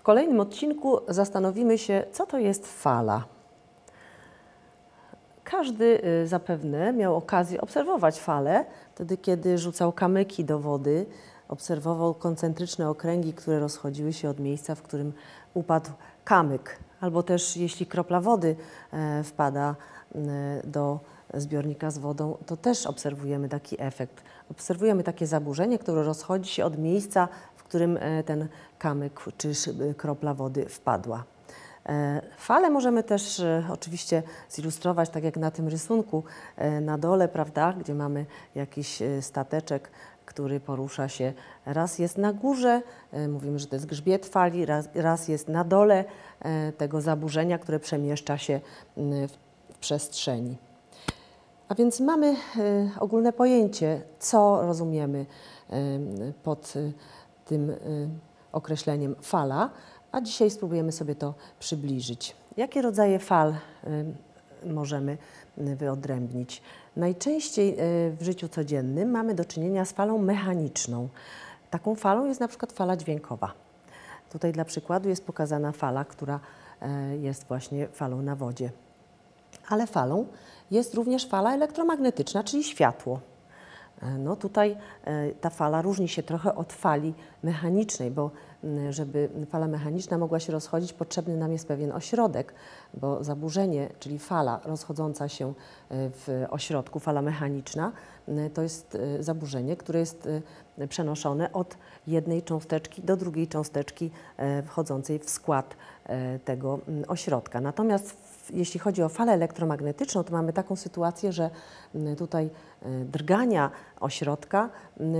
kolejnym odcinku zastanowimy się, co to jest fala. Każdy zapewne miał okazję obserwować falę, wtedy kiedy rzucał kamyki do wody, obserwował koncentryczne okręgi, które rozchodziły się od miejsca, w którym upadł kamyk. Albo też jeśli kropla wody wpada do zbiornika z wodą, to też obserwujemy taki efekt. Obserwujemy takie zaburzenie, które rozchodzi się od miejsca, w którym ten kamyk czy kropla wody wpadła. Fale możemy też oczywiście zilustrować, tak jak na tym rysunku na dole, prawda, gdzie mamy jakiś stateczek, który porusza się. Raz jest na górze, mówimy, że to jest grzbiet fali, raz jest na dole tego zaburzenia, które przemieszcza się w przestrzeni. A więc mamy ogólne pojęcie, co rozumiemy pod tym określeniem fala, a dzisiaj spróbujemy sobie to przybliżyć. Jakie rodzaje fal możemy wyodrębnić? Najczęściej w życiu codziennym mamy do czynienia z falą mechaniczną. Taką falą jest na przykład fala dźwiękowa. Tutaj dla przykładu jest pokazana fala, która jest właśnie falą na wodzie. Ale falą jest również fala elektromagnetyczna, czyli światło. No tutaj ta fala różni się trochę od fali mechanicznej, bo żeby fala mechaniczna mogła się rozchodzić, potrzebny nam jest pewien ośrodek, bo zaburzenie, czyli fala rozchodząca się w ośrodku, fala mechaniczna, to jest zaburzenie, które jest przenoszone od jednej cząsteczki do drugiej cząsteczki wchodzącej w skład tego ośrodka. Natomiast jeśli chodzi o falę elektromagnetyczną, to mamy taką sytuację, że tutaj drgania ośrodka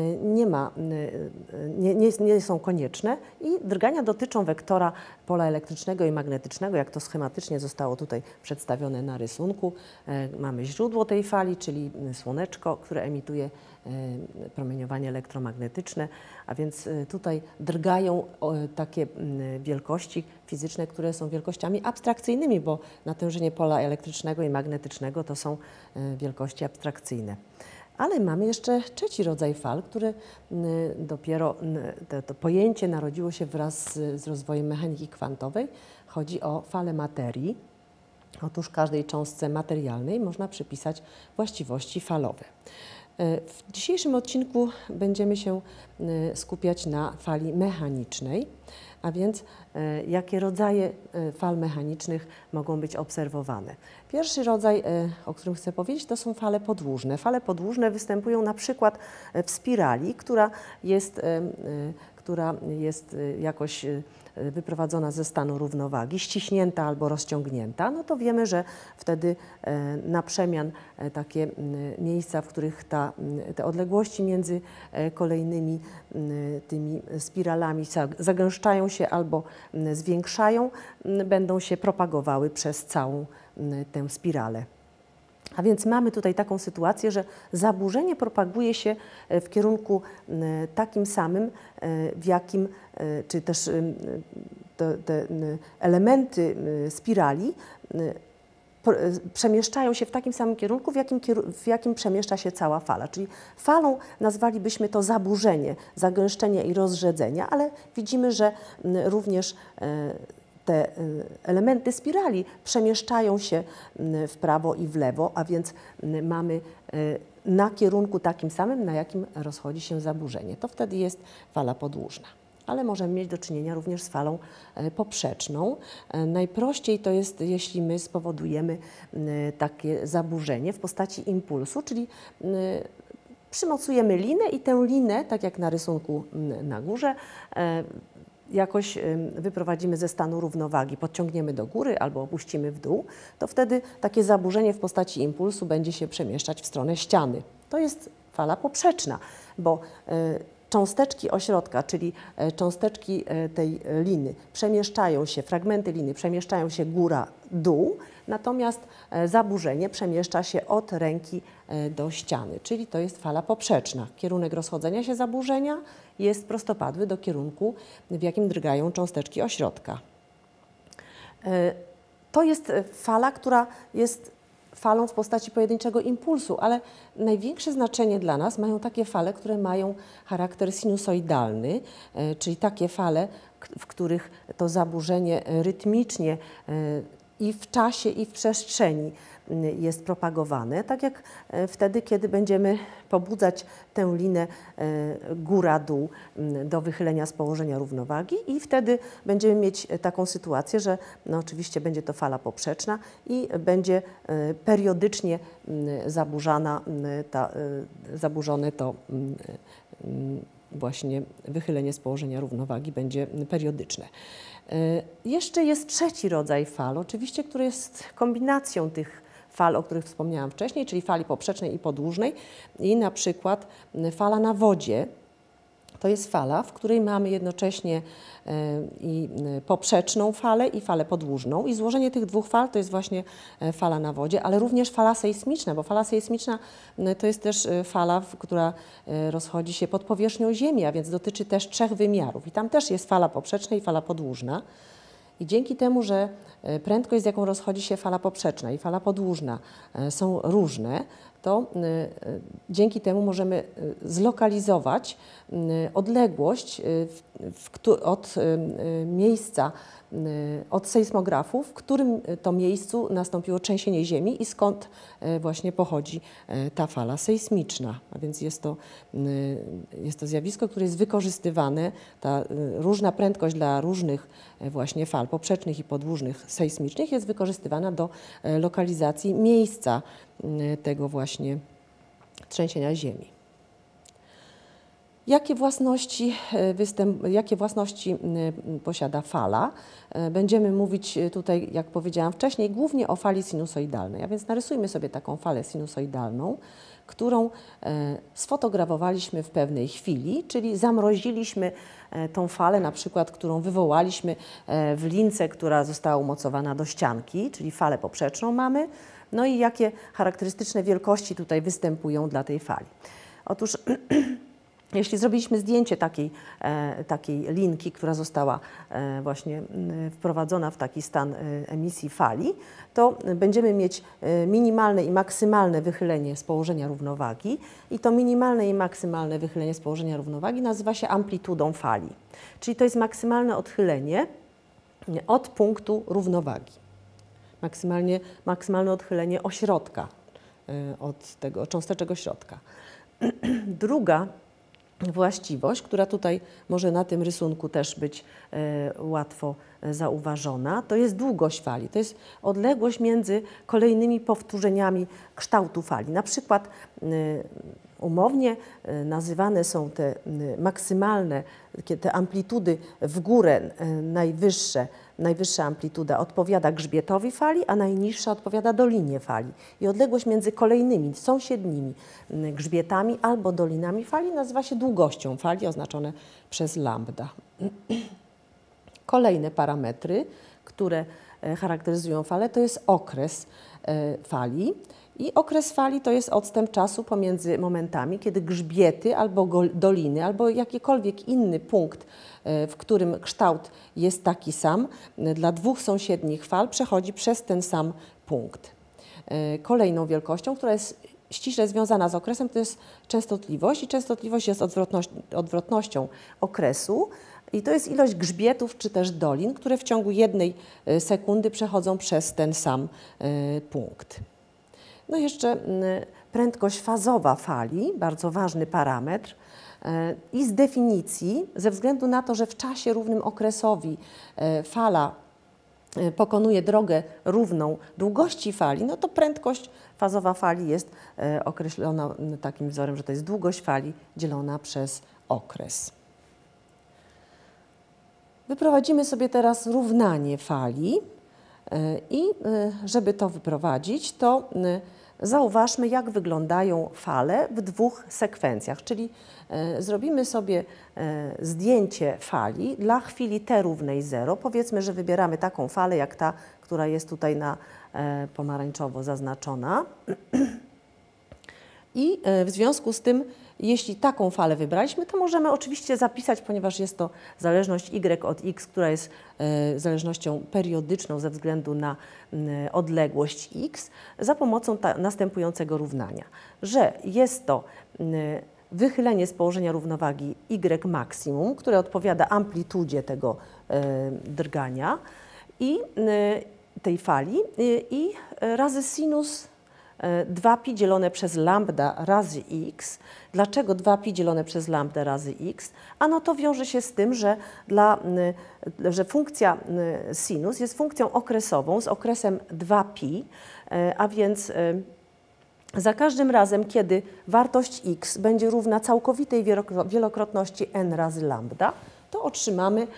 nie są konieczne i drgania dotyczą wektora pola elektrycznego i magnetycznego, jak to schematycznie zostało tutaj przedstawione na rysunku. Mamy źródło tej fali, czyli słoneczko, które emituje promieniowanie elektromagnetyczne, a więc tutaj drgają takie wielkości fizyczne, które są wielkościami abstrakcyjnymi, bo natężenie pola elektrycznego i magnetycznego to są wielkości abstrakcyjne. Ale mamy jeszcze trzeci rodzaj fal, który dopiero to pojęcie narodziło się wraz z rozwojem mechaniki kwantowej. Chodzi o falę materii. Otóż każdej cząstce materialnej można przypisać właściwości falowe. W dzisiejszym odcinku będziemy się skupiać na fali mechanicznej, a więc jakie rodzaje fal mechanicznych mogą być obserwowane. Pierwszy rodzaj, o którym chcę powiedzieć, to są fale podłużne. Fale podłużne występują na przykład w spirali, która jest jakoś wyprowadzona ze stanu równowagi, ściśnięta albo rozciągnięta, no to wiemy, że wtedy na przemian takie miejsca, w których te odległości między kolejnymi tymi spiralami zagęszczają się albo zwiększają, będą się propagowały przez całą tę spiralę. A więc mamy tutaj taką sytuację, że zaburzenie propaguje się w kierunku takim samym, w jakim, czy też te elementy spirali przemieszczają się w takim samym kierunku, w jakim przemieszcza się cała fala. Czyli falą nazwalibyśmy to zaburzenie, zagęszczenia i rozrzedzenia, ale widzimy, że również te elementy spirali przemieszczają się w prawo i w lewo, a więc mamy na kierunku takim samym, na jakim rozchodzi się zaburzenie. To wtedy jest fala podłużna. Ale możemy mieć do czynienia również z falą poprzeczną. Najprościej to jest, jeśli my spowodujemy takie zaburzenie w postaci impulsu, czyli przymocujemy linę i tę linę, tak jak na rysunku na górze, jakoś wyprowadzimy ze stanu równowagi, podciągniemy do góry albo opuścimy w dół, to wtedy takie zaburzenie w postaci impulsu będzie się przemieszczać w stronę ściany. To jest fala poprzeczna, bo cząsteczki ośrodka, czyli cząsteczki tej liny przemieszczają się, fragmenty liny przemieszczają się góra-dół, natomiast zaburzenie przemieszcza się od ręki do ściany, czyli to jest fala poprzeczna. Kierunek rozchodzenia się zaburzenia jest prostopadły do kierunku, w jakim drgają cząsteczki ośrodka. To jest fala, która jest falą w postaci pojedynczego impulsu, ale największe znaczenie dla nas mają takie fale, które mają charakter sinusoidalny, czyli takie fale, w których to zaburzenie rytmicznie i w czasie, i w przestrzeni jest propagowane, tak jak wtedy, kiedy będziemy pobudzać tę linę góra-dół do wychylenia z położenia równowagi i wtedy będziemy mieć taką sytuację, że no oczywiście będzie to fala poprzeczna i będzie periodycznie zaburzone to właśnie wychylenie z położenia równowagi będzie periodyczne. Jeszcze jest trzeci rodzaj fal, oczywiście, który jest kombinacją tych fal, o których wspomniałam wcześniej, czyli fali poprzecznej i podłużnej i na przykład fala na wodzie. To jest fala, w której mamy jednocześnie i poprzeczną falę i falę podłużną i złożenie tych dwóch fal to jest właśnie fala na wodzie, ale również fala sejsmiczna, bo fala sejsmiczna to jest też fala, która rozchodzi się pod powierzchnią Ziemi, a więc dotyczy też trzech wymiarów i tam też jest fala poprzeczna i fala podłużna. I dzięki temu, że prędkość, z jaką rozchodzi się fala poprzeczna i fala podłużna są różne, to dzięki temu możemy zlokalizować odległość od miejsca, od sejsmografu, w którym to miejscu nastąpiło trzęsienie ziemi i skąd właśnie pochodzi ta fala sejsmiczna. A więc jest to zjawisko, które jest wykorzystywane, ta różna prędkość dla różnych właśnie fal poprzecznych i podłużnych sejsmicznych jest wykorzystywana do lokalizacji miejsca tego właśnie trzęsienia ziemi. Jakie własności posiada fala? Będziemy mówić tutaj, jak powiedziałam wcześniej, głównie o fali sinusoidalnej. A więc narysujmy sobie taką falę sinusoidalną, którą sfotografowaliśmy w pewnej chwili, czyli zamroziliśmy tą falę, na przykład, którą wywołaliśmy w lince, która została umocowana do ścianki, czyli falę poprzeczną mamy. No i jakie charakterystyczne wielkości tutaj występują dla tej fali. Otóż jeśli zrobiliśmy zdjęcie takiej linki, która została właśnie wprowadzona w taki stan emisji fali, to będziemy mieć minimalne i maksymalne wychylenie z położenia równowagi i to minimalne i maksymalne wychylenie z położenia równowagi nazywa się amplitudą fali. Czyli to jest maksymalne odchylenie od punktu równowagi. Maksymalne odchylenie ośrodka, od tego cząsteczek ośrodka. Druga właściwość, która tutaj może na tym rysunku też być łatwo zauważona, to jest długość fali. To jest odległość między kolejnymi powtórzeniami kształtu fali. Na przykład umownie nazywane są te maksymalne, te amplitudy w górę najwyższa amplituda odpowiada grzbietowi fali, a najniższa odpowiada dolinie fali. I odległość między kolejnymi, sąsiednimi grzbietami albo dolinami fali nazywa się długością fali, oznaczone przez lambda. Kolejne parametry, które charakteryzują falę, to jest okres fali. I okres fali to jest odstęp czasu pomiędzy momentami, kiedy grzbiety albo doliny, albo jakikolwiek inny punkt, w którym kształt jest taki sam, dla dwóch sąsiednich fal przechodzi przez ten sam punkt. Kolejną wielkością, która jest ściśle związana z okresem, to jest częstotliwość i częstotliwość jest odwrotnością okresu. I to jest ilość grzbietów czy też dolin, które w ciągu 1 sekundy przechodzą przez ten sam punkt. No i jeszcze prędkość fazowa fali, bardzo ważny parametr. I z definicji, ze względu na to, że w czasie równym okresowi fala pokonuje drogę równą długości fali, no to prędkość fazowa fali jest określona takim wzorem, że to jest długość fali dzielona przez okres. Wyprowadzimy sobie teraz równanie fali i żeby to wyprowadzić, to zauważmy, jak wyglądają fale w dwóch sekwencjach, czyli zrobimy sobie zdjęcie fali dla chwili t równej 0. Powiedzmy, że wybieramy taką falę jak ta, która jest tutaj na pomarańczowo zaznaczona. I w związku z tym, jeśli taką falę wybraliśmy, to możemy oczywiście zapisać, ponieważ jest to zależność y od x, która jest zależnością periodyczną ze względu na odległość x, za pomocą następującego równania, że jest to wychylenie z położenia równowagi y maksimum, które odpowiada amplitudzie tego drgania i tej fali i razy sinus 2pi dzielone przez lambda razy x. Dlaczego 2pi dzielone przez lambda razy x? Ano to wiąże się z tym, że funkcja sinus jest funkcją okresową z okresem 2pi, a więc za każdym razem, kiedy wartość x będzie równa całkowitej wielokrotności n razy lambda, to otrzymamy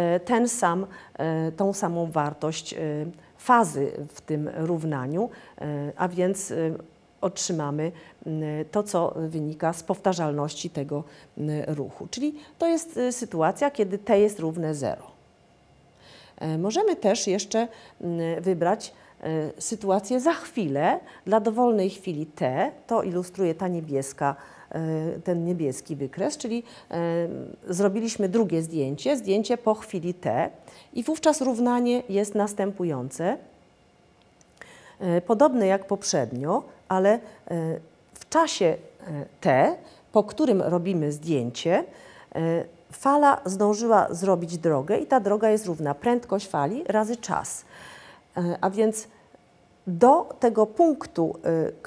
tą samą wartość fazy w tym równaniu, a więc otrzymamy to, co wynika z powtarzalności tego ruchu. Czyli to jest sytuacja, kiedy t jest równe 0. Możemy też jeszcze wybrać sytuację za chwilę, dla dowolnej chwili t, to ilustruje ten niebieski wykres, czyli zrobiliśmy drugie zdjęcie po chwili t i wówczas równanie jest następujące, podobne jak poprzednio, ale w czasie t, po którym robimy zdjęcie, fala zdążyła zrobić drogę i ta droga jest równa prędkość fali razy czas. A więc do tego punktu,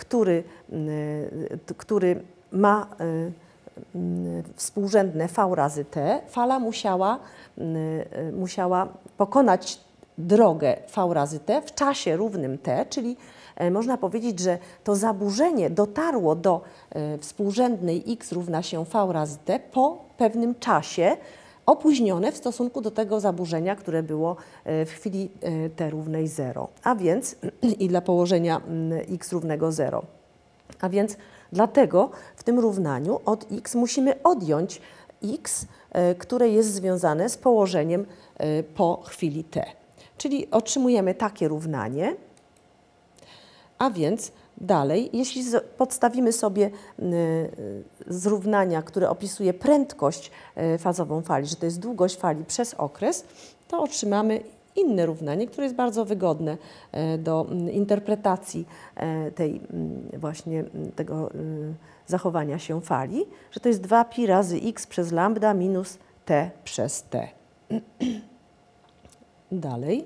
który ma współrzędne v razy t, fala musiała pokonać drogę v razy t w czasie równym t, czyli można powiedzieć, że to zaburzenie dotarło do współrzędnej x równa się v razy t po pewnym czasie, opóźnione w stosunku do tego zaburzenia, które było w chwili t równej 0, a więc i dla położenia x równego 0. A więc dlatego w tym równaniu od x musimy odjąć x, które jest związane z położeniem po chwili t. Czyli otrzymujemy takie równanie, a więc dalej, jeśli podstawimy sobie zrównania, które opisuje prędkość fazową fali, że to jest długość fali przez okres, to otrzymamy inne równanie, które jest bardzo wygodne do interpretacji tego zachowania się fali, że to jest 2pi razy x przez lambda minus t przez t. Dalej.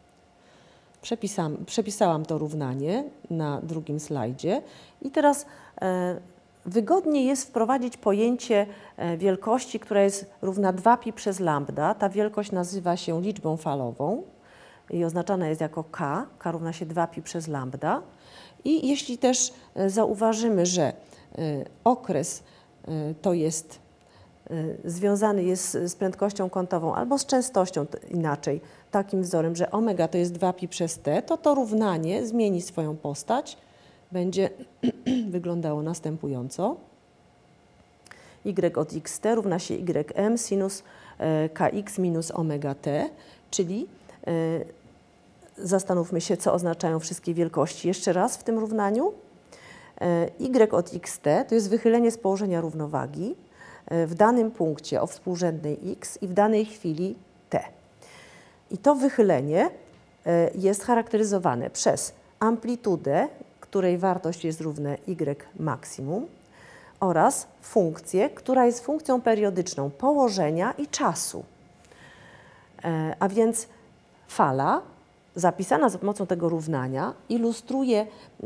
Przepisałam to równanie na drugim slajdzie i teraz wygodniej jest wprowadzić pojęcie wielkości, która jest równa 2pi przez lambda. Ta wielkość nazywa się liczbą falową i oznaczana jest jako k. K równa się 2pi przez lambda. I jeśli też zauważymy, że okres to jest związany jest z prędkością kątową albo z częstością inaczej, takim wzorem, że omega to jest 2pi przez t, to równanie zmieni swoją postać, będzie wyglądało następująco. Y od xt równa się ym sinus kx minus omega t, czyli zastanówmy się, co oznaczają wszystkie wielkości jeszcze raz w tym równaniu. Y od xt to jest wychylenie z położenia równowagi w danym punkcie o współrzędnej x i w danej chwili t. I to wychylenie jest charakteryzowane przez amplitudę, której wartość jest równa y maksimum, oraz funkcję, która jest funkcją periodyczną położenia i czasu. A więc fala zapisana za pomocą tego równania ilustruje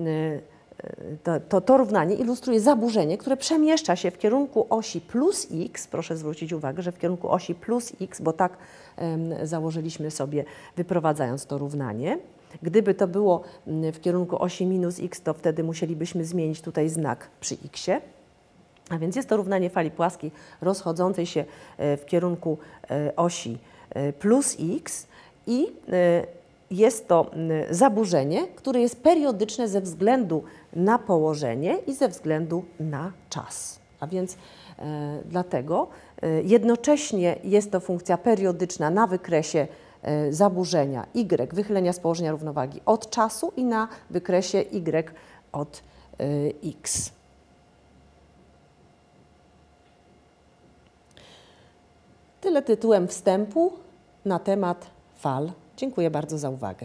to równanie ilustruje zaburzenie, które przemieszcza się w kierunku osi plus x. Proszę zwrócić uwagę, że w kierunku osi plus x, bo tak założyliśmy sobie, wyprowadzając to równanie. Gdyby to było w kierunku osi minus x, to wtedy musielibyśmy zmienić tutaj znak przy x-ie. A więc jest to równanie fali płaskiej rozchodzącej się w kierunku osi plus x i jest to zaburzenie, które jest periodyczne ze względu na położenie i ze względu na czas. A więc dlatego jednocześnie jest to funkcja periodyczna na wykresie zaburzenia y, wychylenia z położenia równowagi od czasu i na wykresie y od x. Tyle tytułem wstępu na temat fal. Dziękuję bardzo za uwagę.